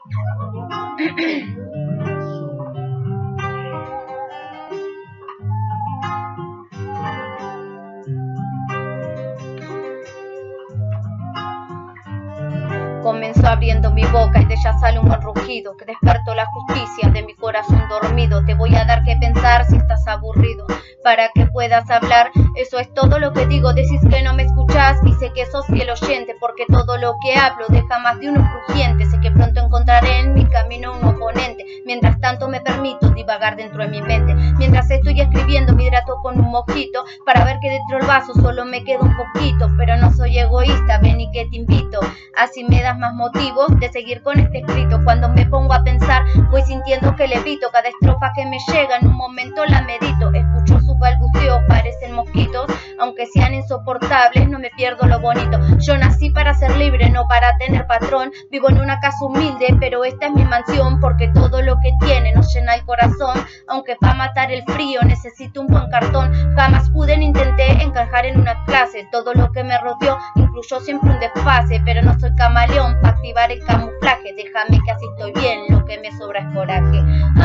Comenzó abriendo mi boca y de ella sale un buen rugido que despertó la justicia de mi corazón dormido. Te voy a dar que pensar si estás aburrido para que puedas hablar. Eso es todo lo que digo. Decís que no me escuchás y sé que sos fiel oyente, porque todo lo que hablo deja más de uno crujiente. Sé que pronto encontraré en mi camino un oponente. Mientras tanto me permito divagar dentro de mi mente. Mientras estoy escribiendo me hidrato con un mojito para ver que dentro del vaso solo me queda un poquito. Pero no soy egoísta, ven y que te invito. Así me das más motivos de seguir con este escrito. Cuando me pongo a pensar voy sintiendo que levito. Cada estrofa que me llega en un momento la medito. Escucho sus balbuceos, parecen mosquitos. Aunque sean insoportables no me pierdo lo bonito. Yo nací para ser libre, no para tener patrón. Vivo en una casa humilde, pero esta es mi mansión, porque todo lo que tiene nos llena el corazón. Aunque para matar el frío necesito un buen cartón. Jamás pude ni intenté encajar en una clase. Todo lo que me rodeó incluyó siempre un desfase. Pero no soy camaleón para activar el camuflaje. Déjame que así estoy bien, lo que me sobra es coraje.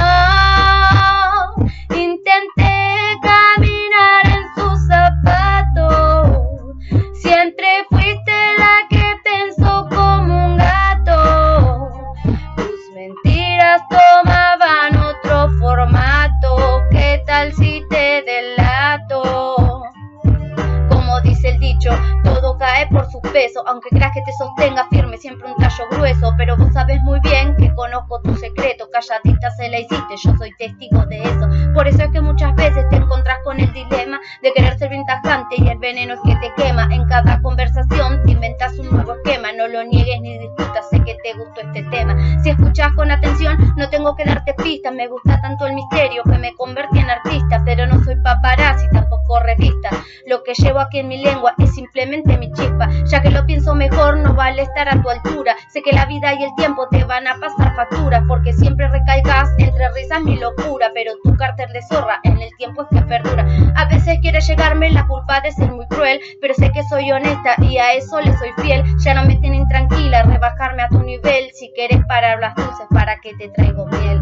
Intenté caminar en sus zapatos. Siempre fuiste la que pensó como un gato. Tus mentiras tomaban otro formato. ¿Qué tal si te delato? Como dice el dicho, todo cae por su peso. Aunque creas que te sostenga firme, siempre un tallo grueso. Pero vos sabes muy bien que conozco tu secreto. Calladita se la hiciste, yo soy testigo de eso. Por eso es que muchas veces te encontrás con el dilema de querer ser bien tajante y el veneno es que te quema. En cada conversación te inventas un nuevo esquema. No lo niegues ni discutas, sé que te gustó este tema. Si escuchas con atención no tengo que darte pistas. Me gusta tanto el misterio que me convertí en artista. Pero no soy paparazzi, tampoco revista. Lo que llevo aquí en mi lengua es simplemente mi chispa. Ya que lo pienso mejor, no vale estar a tu altura. Sé que la vida y el tiempo te van a pasar facturas, porque siempre recaigas entre risas mi locura. Pero tu cárter de zorra en el tiempo es que perdura. A veces quiere llegarme la culpa de ser muy cruel, pero sé que soy honesta y a eso le soy fiel. Ya no me tienen tranquila rebajarme a tu nivel. Si quieres parar las luces, para que te traigo miel.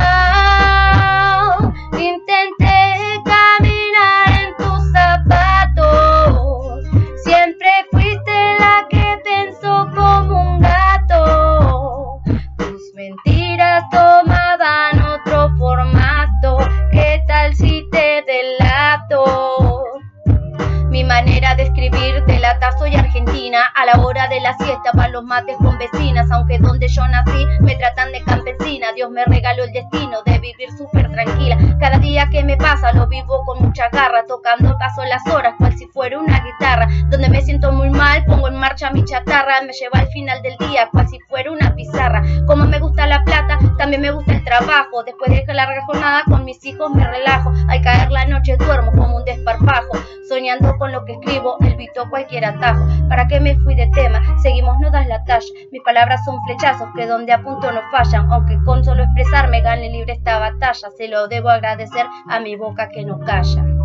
Intenté caminar en tus zapatos. Siempre fuiste la que pensó como un gato. Tus mentiras tomaban otro formato. ¿Qué tal si te delato? Mi manera de escribir delata, soy argentina. A la hora de la siesta van los mates con vecinas. Aunque donde yo nací me tratan de campesina. Dios me regaló el destino de vivir súper tranquila. Cada día que me pasa lo vivo con mucha garra, tocando paso las horas cual si fuera una guitarra. Donde me siento muy mal pongo en marcha mi chatarra. Me lleva al final del día cual si fuera una pizarra. Como me gusta la plata, también me gusta el trabajo. Después de la larga jornada con mis hijos me relajo. Al caer la noche duermo como un desparpajo, soñando con lo que escribo, evito cualquier atajo. ¿Para qué me fui de tema? Seguimos, no das la talla. Mis palabras son flechazos que donde apunto no fallan. Aunque con solo expresarme gane libre esta batalla, se lo debo agradecer a mi boca que no calla.